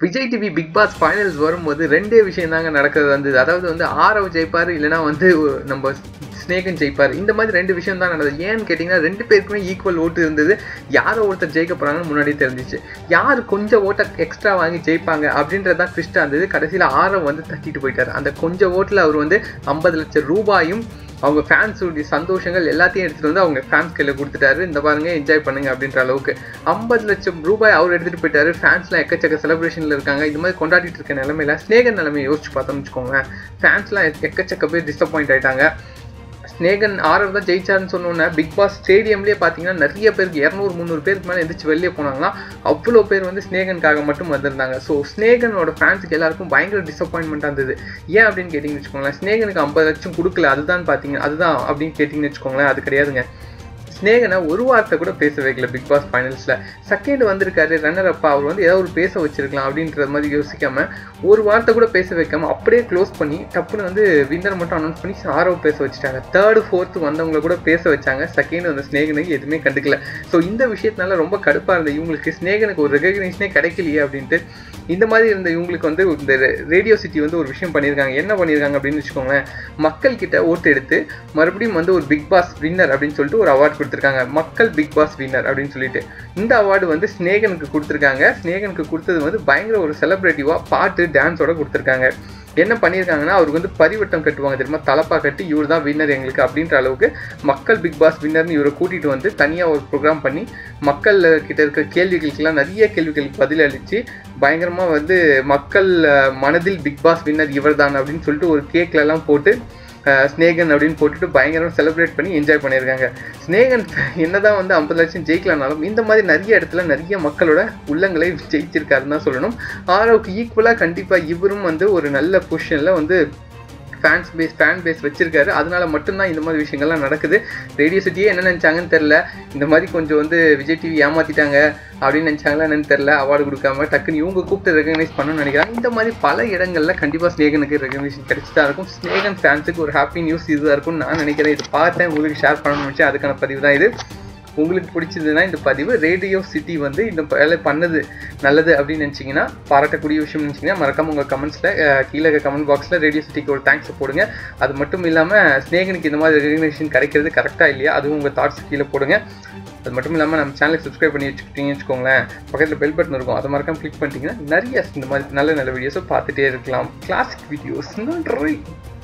Vijay TV Bigg Boss finals வரும்போது ரெண்டே விஷயம் தாங்க நடக்கிறது வந்தது. அதாவது வந்து ஆரவ் ஜெயிப்பார், இல்லைனா வந்து நம்ம ஸ்னேகன் ஜெயிப்பார். இந்த மாதிரி ரெண்டு விஷயம் தான் நடந்தது. ஏன்னு கேட்டிங்கன்னா ரெண்டு பேருக்குமே ஈக்குவல் ஓட்டு இருந்தது. யாரோ ஒருத்தர் ஜெயிக்க போகிறாங்கன்னு முன்னாடி தெரிஞ்சிச்சு. யார் கொஞ்சம் ஓட்டை எக்ஸ்ட்ரா வாங்கி ஜெயிப்பாங்க அப்படின்றது தான் ட்விஸ்ட்டாக இருந்தது. கடைசியில் ஆரவ் வந்து தட்டிட்டு போயிட்டார். அந்த கொஞ்சம் ஓட்டில் அவர் வந்து 50 லட்சம் ரூபாயும் அவங்க ஃபேன்ஸுடைய சந்தோஷங்கள் எல்லாத்தையும் எடுத்துகிட்டு வந்து அவங்க ஃபேன்ஸ் கையில் கொடுத்துட்டாரு. இந்த பாருங்க என்ஜாய் பண்ணுங்க அப்படின்ற அளவுக்கு 50 லட்சம் ரூபாய் அவர் எடுத்துகிட்டு போயிட்டாரு. ஃபேன்ஸ்லாம் எக்கச்சக்க செலிப்ரேஷனில் இருக்காங்க. இது மாதிரி கொண்டாடிட்டு இருக்க நிலமையில ஸ்னேகன் நிலைமையை யோசிச்சு பார்த்தோம்னு வச்சுக்கோங்க. ஃபேன்ஸ்லாம் எக்கச்சக்க பேர் டிசப்பாயிண்ட் ஆகிட்டாங்க. ஸ்னேகன் ஆரவ் தான் ஜெயிச்சாருன்னு சொன்னோன்னே பிக் பாஸ் ஸ்டேடியம்லேயே பார்த்தீங்கன்னா நிறைய பேருக்கு 200-300 பேருக்கு மேலே எந்திரிச்சு வெளியே போனாங்கன்னா அவ்வளோ பேர் வந்து ஸ்னேகனுக்காக மட்டும் வந்திருந்தாங்க. ஸோ ஸ்னேகனோட ஃபேன்ஸுக்கு எல்லாருக்கும் பயங்கர டிசப்பாயின்மெண்ட்டாக இருந்தது. ஏன் அப்படின்னு கேட்டிங்கன்னு வச்சுக்கோங்களேன், ஸ்னேகனுக்கு 50 லட்சம் கொடுக்கல அதுதான் பார்த்தீங்க அதுதான் அப்படின்னு கேட்டிங்கன்னு வச்சுக்கோங்களேன். அது கிடையாதுங்க. ஸ்னேகனை ஒரு வார்த்தை கூட பேச வைக்கல பிக் பாஸ் ஃபைனல்ஸில். செகண்ட் வந்திருக்காரு ரன்னர் அப்பா, அவர் வந்து ஏதாவது ஒரு பேச வச்சிருக்கலாம் அப்படின்ற மாதிரி யோசிக்காமல் ஒரு வார்த்தை கூட பேச வைக்காமல் அப்படியே க்ளோஸ் பண்ணி டப்புன்னு வந்து வின்னர் மட்டும் அனௌன்ஸ் பண்ணி ஆரவ் பேச வச்சுட்டாங்க. தேர்டு ஃபோர்த்து வந்தவங்களை கூட பேச வச்சாங்க. செகண்ட் வந்து ஸ்னேகனுக்கு எதுவுமே கண்டுக்கல. ஸோ இந்த விஷயத்தினால ரொம்ப கடுப்பாக இருந்த இவங்களுக்கு ஸ்னேகனுக்கு ஒரு ரெகக்னேஷனே கிடைக்கலையே அப்படின்ட்டு இந்த மாதிரி இருந்த இவங்களுக்கு வந்து இந்த ரேடியோ சிட்டி வந்து ஒரு விஷயம் பண்ணியிருக்காங்க. என்ன பண்ணியிருக்காங்க அப்படின்னு வச்சுக்கோங்களேன், மக்கள் கிட்ட ஓட்டு எடுத்து மறுபடியும் வந்து ஒரு பிக் பாஸ் வின்னர் அப்படின்னு சொல்லிட்டு ஒரு அவார்டு கொடுத்துருக்காங்க. மக்கள் பிக் பாஸ் வின்னர் அப்படின்னு சொல்லிட்டு இந்த அவார்டு வந்து ஸ்னேகனுக்கு கொடுத்துருக்காங்க. ஸ்னேகனுக்கு கொடுத்தது வந்து பயங்கர ஒரு செலிப்ரேட்டிவாக பாட்டு டான்ஸோட கொடுத்துருக்காங்க. என்ன பண்ணியிருக்காங்கன்னா அவருக்கு வந்து பரிவட்டம் கட்டுவாங்க தெரியுமா, தலப்பா கட்டி இவர் தான் வின்னர் எங்களுக்கு அப்படின்ற அளவுக்கு மக்கள் பிக் பாஸ் வின்னர்னு இவரை கூட்டிகிட்டு வந்து தனியாக ஒரு ப்ரோக்ராம் பண்ணி மக்கள் கிட்ட இருக்க கேள்விகளுக்கெல்லாம் நிறைய கேள்விகளுக்கு பதில் அளித்து பயங்கரமாக வந்து மக்கள் மனதில் பிக் பாஸ் வின்னர் இவர் தான் அப்படின்னு சொல்லிட்டு ஒரு கேக்லலாம் போட்டு ஸ்னேகன் அப்படின்னு போட்டுட்டு பயங்கரமாக செலிப்ரேட் பண்ணி என்ஜாய் பண்ணியிருக்காங்க. ஸ்னேகன் என்னதான் வந்து 50 லட்சம் ஜெயிக்கலனாலும் இந்த மாதிரி நிறைய இடத்துல நிறைய மக்களோட உள்ளங்களை ஜெயிச்சிருக்காருன்னு தான் சொல்லணும். ஆரவுக்கு ஈக்குவலாக கண்டிப்பாக இவரும் வந்து ஒரு நல்ல பொசிஷனில் வந்து ஃபேன் பேஸ் வச்சிருக்காரு. அதனால மட்டும்தான் இந்த மாதிரி விஷயங்கள்லாம் நடக்குது. ரேடியோ சிட்டியே என்ன நினச்சாங்கன்னு தெரில, இந்த மாதிரி கொஞ்சம் வந்து விஜய் டிவி ஏமாற்றிட்டாங்க அப்படின்னு நினச்சாங்களா என்னன்னு தெரில. அவார்டு கொடுக்காம டக்குன்னு இவங்க கூப்பிட்டு ரெகக்னைஸ் பண்ணணும்னு நினைக்கிறாங்க. இந்த மாதிரி பல இடங்களில் கண்டிப்பாக ஸ்னேகனுக்கு ரெகக்னேஷன் கிடைச்சி தான் இருக்கும். ஸ்னேகன் ஃபேன்ஸுக்கு ஒரு ஹாப்பி நியூஸ் இதுதான் இருக்கும்னு நான் நினைக்கிறேன். இது பார்த்தேன், உங்களுக்கு ஷேர் பண்ணணும்னு நினச்சேன். அதுக்கான பதிவு தான் இது. உங்களுக்கு பிடிச்சதுன்னா இந்த பதிவு ரேடியோ சிட்டி வந்து இந்த வேலை பண்ணது நல்லது அப்படின்னு நினச்சிங்கன்னா, பாராட்டக்கூடிய விஷயம் நினச்சிங்கன்னா மறக்காம உங்கள் கமெண்ட்ஸில் கீழே கமெண்ட் பாக்ஸில் ரேடியோ சிட்டிக்கு ஒரு தேங்க்ஸ் போடுங்க. அது மட்டும் இல்லாமல் ஸ்னேகனுக்கு இந்த மாதிரி ரெகக்னேஷன் கிடைக்கிறது கரெக்டாக இல்லையா அதுவும் உங்கள் தாட்ஸ் கீழே போடுங்க. அது மட்டும் இல்லாமல் நம்ம சேனலை சப்ஸ்கிரைப் பண்ணி வச்சுக்கிட்டீங்கன்னு வச்சுக்கோங்களேன், பக்கத்தில் பெல் பட்டன் இருக்கும், அதை மறக்காம கிளிக் பண்ணிட்டீங்கன்னா நிறைய இந்த மாதிரி நல்ல நல்ல வீடியோஸை பார்த்துட்டே இருக்கலாம். கிளாசிக் வீடியோஸ் நன்றி.